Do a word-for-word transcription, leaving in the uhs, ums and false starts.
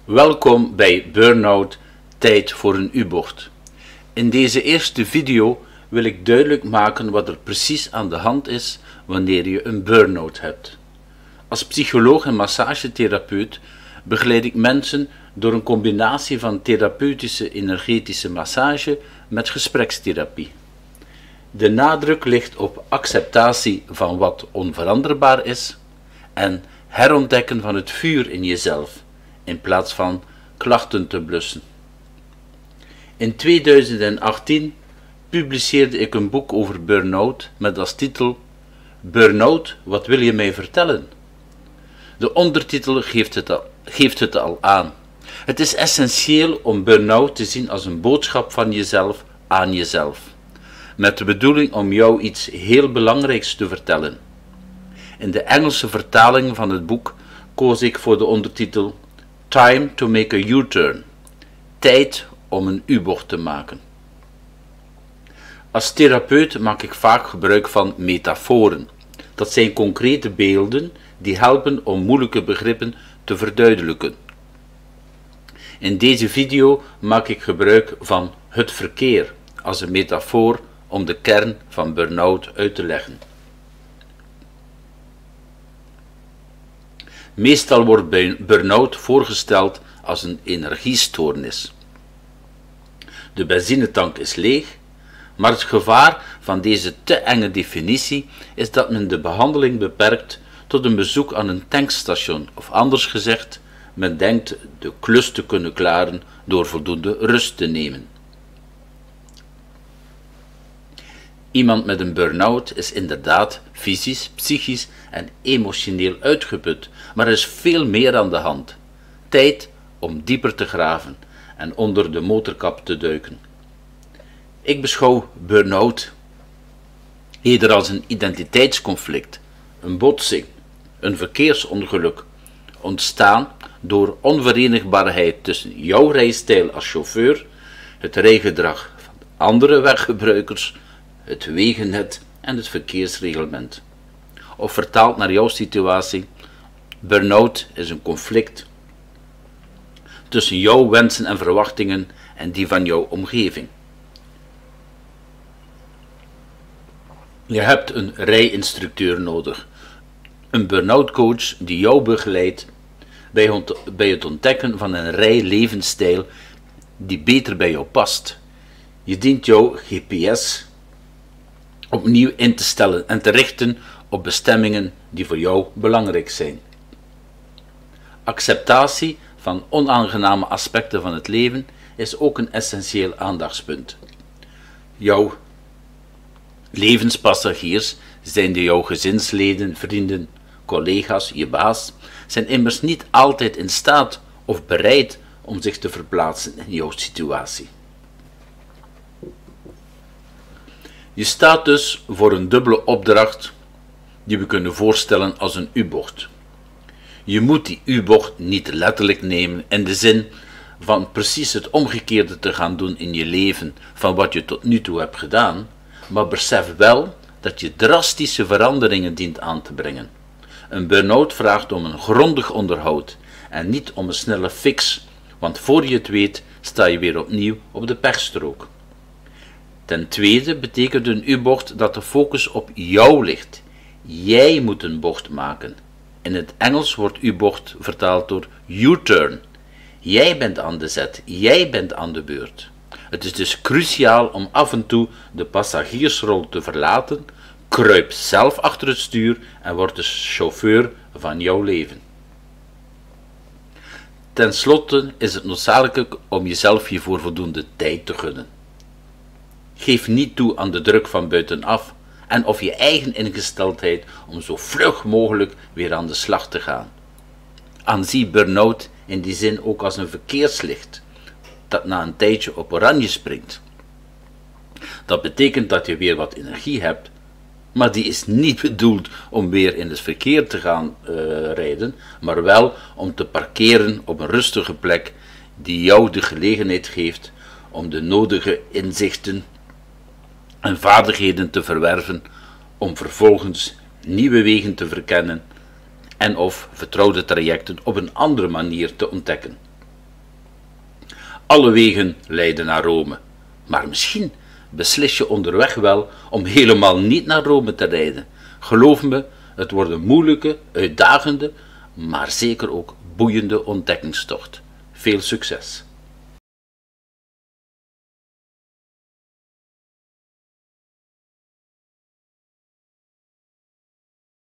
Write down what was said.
Welkom bij Burnout, tijd voor een U-bocht. In deze eerste video wil ik duidelijk maken wat er precies aan de hand is wanneer je een burn-out hebt. Als psycholoog en massagetherapeut begeleid ik mensen door een combinatie van therapeutische energetische massage met gesprekstherapie. De nadruk ligt op acceptatie van wat onveranderbaar is en herontdekken van het vuur in jezelf, in plaats van klachten te blussen. In tweeduizend achttien publiceerde ik een boek over burn-out met als titel Burn-out, wat wil je mij vertellen? De ondertitel geeft het al, geeft het al aan. Het is essentieel om burn-out te zien als een boodschap van jezelf aan jezelf, met de bedoeling om jou iets heel belangrijks te vertellen. In de Engelse vertaling van het boek koos ik voor de ondertitel Time to make a U-turn, tijd om een U-bocht te maken. Als therapeut maak ik vaak gebruik van metaforen. Dat zijn concrete beelden die helpen om moeilijke begrippen te verduidelijken. In deze video maak ik gebruik van het verkeer als een metafoor om de kern van burn-out uit te leggen. Meestal wordt burn-out voorgesteld als een energiestoornis. De benzinetank is leeg, maar het gevaar van deze te enge definitie is dat men de behandeling beperkt tot een bezoek aan een tankstation, of anders gezegd, men denkt de klus te kunnen klaren door voldoende rust te nemen. Iemand met een burn-out is inderdaad fysisch, psychisch en emotioneel uitgeput, maar er is veel meer aan de hand. Tijd om dieper te graven en onder de motorkap te duiken. Ik beschouw burn-out eerder als een identiteitsconflict, een botsing, een verkeersongeluk, ontstaan door onverenigbaarheid tussen jouw rijstijl als chauffeur, het rijgedrag van andere weggebruikers, het wegennet en het verkeersreglement. Of vertaald naar jouw situatie, burn-out is een conflict tussen jouw wensen en verwachtingen en die van jouw omgeving. Je hebt een rijinstructeur nodig, een burn-out coach die jou begeleidt bij, bij het ontdekken van een rijlevensstijl die beter bij jou past. Je dient jouw G P S opnieuw in te stellen en te richten op bestemmingen die voor jou belangrijk zijn. Acceptatie van onaangename aspecten van het leven is ook een essentieel aandachtspunt. Jouw levenspassagiers, zijnde jouw gezinsleden, vrienden, collega's, je baas, zijn immers niet altijd in staat of bereid om zich te verplaatsen in jouw situatie. Je staat dus voor een dubbele opdracht die we kunnen voorstellen als een U-bocht. Je moet die U-bocht niet letterlijk nemen in de zin van precies het omgekeerde te gaan doen in je leven van wat je tot nu toe hebt gedaan, maar besef wel dat je drastische veranderingen dient aan te brengen. Een burn-out vraagt om een grondig onderhoud en niet om een snelle fix, want voor je het weet sta je weer opnieuw op de pechstrook. Ten tweede betekent een U-bocht dat de focus op jou ligt. Jij moet een bocht maken. In het Engels wordt U-bocht vertaald door U-turn. Jij bent aan de zet, jij bent aan de beurt. Het is dus cruciaal om af en toe de passagiersrol te verlaten, kruip zelf achter het stuur en word de chauffeur van jouw leven. Ten slotte is het noodzakelijk om jezelf hiervoor voldoende tijd te gunnen. Geef niet toe aan de druk van buitenaf en of je eigen ingesteldheid om zo vlug mogelijk weer aan de slag te gaan. Aanzie burn-out in die zin ook als een verkeerslicht dat na een tijdje op oranje springt. Dat betekent dat je weer wat energie hebt, maar die is niet bedoeld om weer in het verkeer te gaan uh, rijden, maar wel om te parkeren op een rustige plek die jou de gelegenheid geeft om de nodige inzichten en vaardigheden te verwerven om vervolgens nieuwe wegen te verkennen en of vertrouwde trajecten op een andere manier te ontdekken. Alle wegen leiden naar Rome. Maar misschien beslis je onderweg wel om helemaal niet naar Rome te rijden. Geloof me, het wordt een moeilijke, uitdagende, maar zeker ook boeiende ontdekkingstocht. Veel succes!